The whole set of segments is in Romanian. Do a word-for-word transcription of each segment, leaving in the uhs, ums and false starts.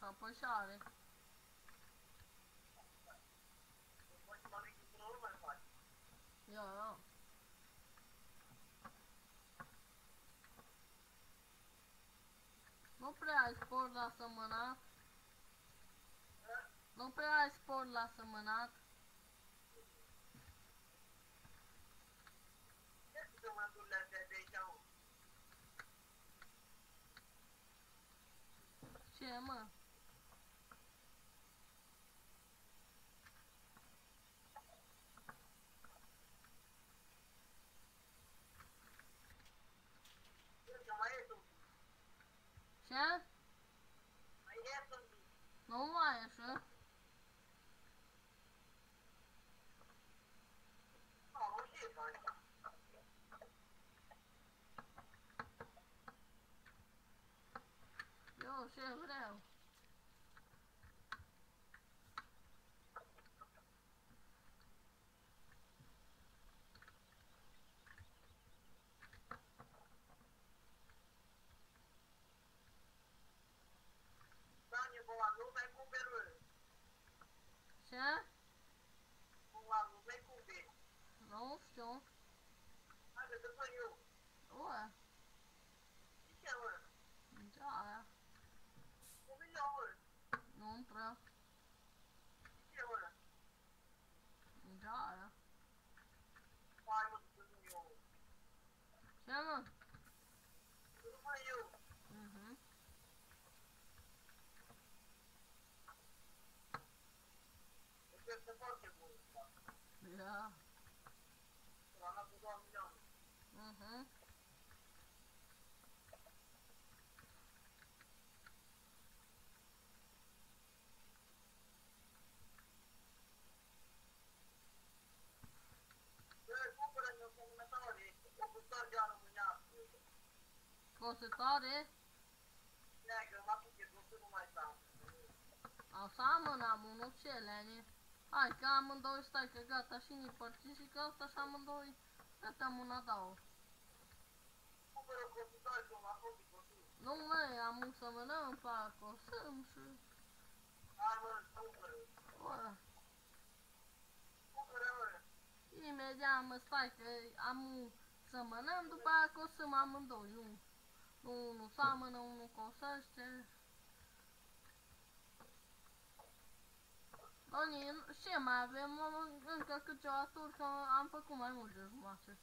apoi și are. Ia, ia. Nu prea ai sport la sămânat. Nu prea ai sport la sămânat. Ce, mă? Ce? Nu mai ieși? Eu ce vreau. Ce? Nu știu. Ué. Já aia. Nu prea. Já aia. Ce, mă? Mhm. Ia. Mhm. Cosătoare? Seamănă am unul celene. Hai că amândoi stai că gata și ni părți și că asta și amândoi gata mâna dau. Nu măi, am un să mănăm pe acolo, să-mi și... Bă. Imediat mă stai că am un să mănăm, după aia că o să mă amândoi, nu. Nu, unul seamănă, unul cosește. Doni, ce mai avem? Încă câteva turi că am făcut mai multe jumate.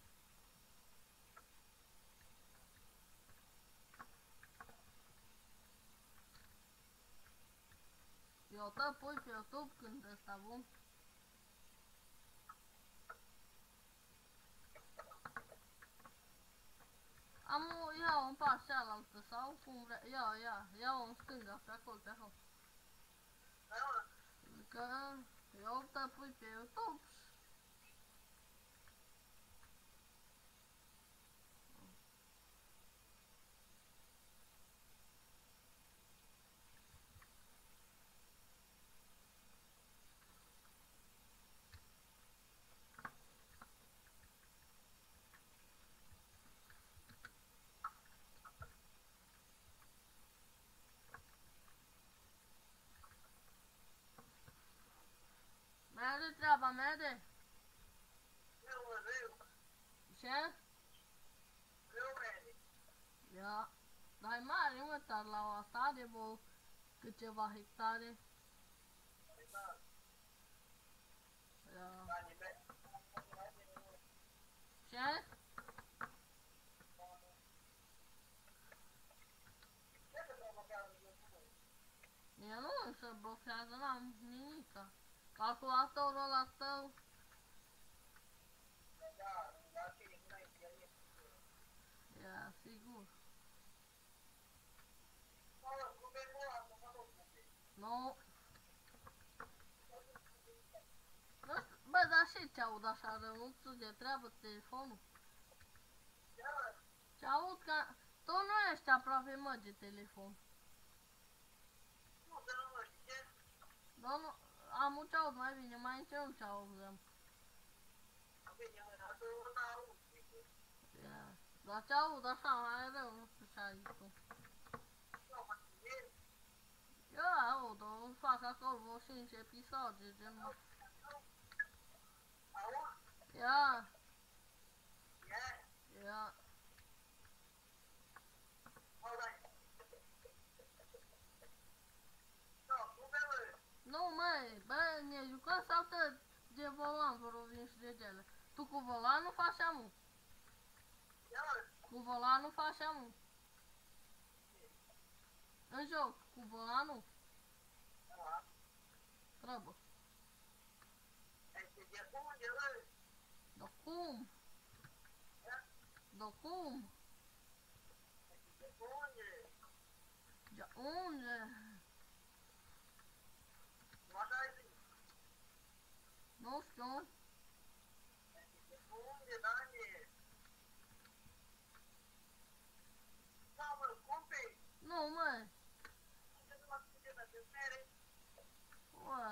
Eu te pui pe YouTube când ăsta bun. Am o, ia-o în partea cealaltă sau cum vrea, ia, ia, ia-o în stânga, pe acolo, pe acolo. Că eu te pui pe YouTube. Merge treaba, merge. Ce? Ia. Dar e mare, mă, dar la o asta are vreo câteva hectare. Ia. Ce? Mie nu se blochează, n-am nimica. Calculatorul ăla tău. Ia, sigur. Nu. Bă, dar și ce aud așa rău, nu ți de treabă telefonul? Ce aud că... Tu nu ești aproape, mă, de telefon. Domnul, am ce aud mai bine, mai ce nu ce auzăm. Ia. Dar ce aud așa mai rău, nu știu ce ai tu. Eu, eu tô faca que eu vou cinci episódios de novo. Yeah. Yeah. Nu măi, bă, ne jucăm sau te de volan vorbim și de gele. Tu cu volanul faci amu. Cu volanul faci amu. În joc, cu volanul. Trebuie. Dar cum? Dar cum? De unde? Nu știu. Nu măi. Ué.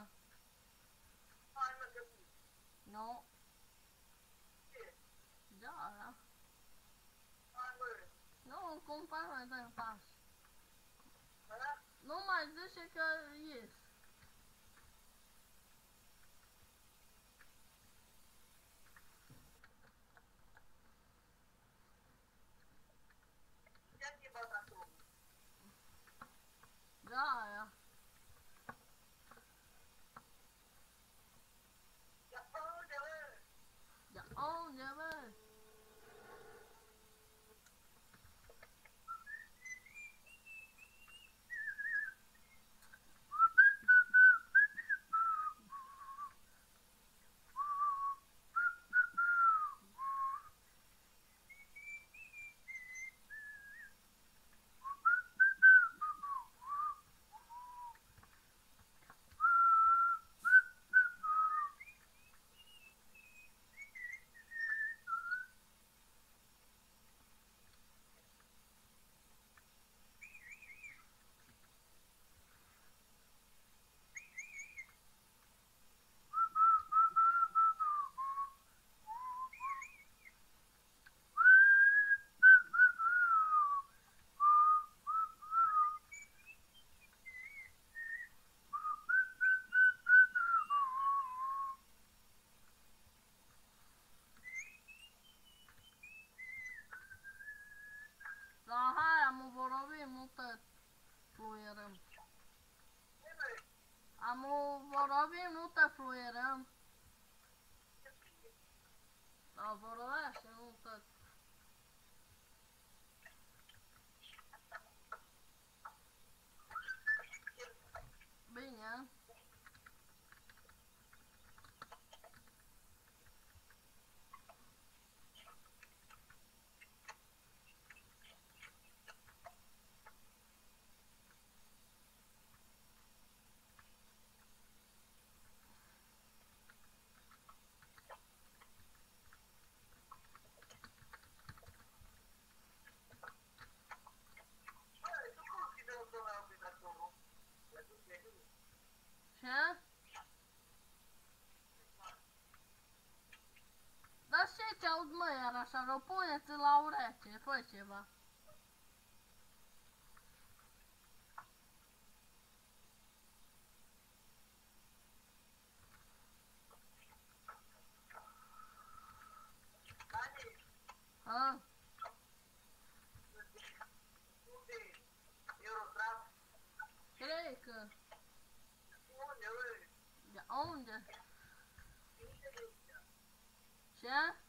Nu. Da, da. Nu, cum faci mai dai în pas? Nu mai zice că ies. Da, ja. De unde, bă? Da, hai, am vorbit multă fluierăm. Am vorbit multă fluierăm. Da, vorbește multă. Bine. Ce? Dar ce te aud, mă, iar așa, ră, puneți la ureche, fă ceva. Ha? Cred că. De unde? Ce?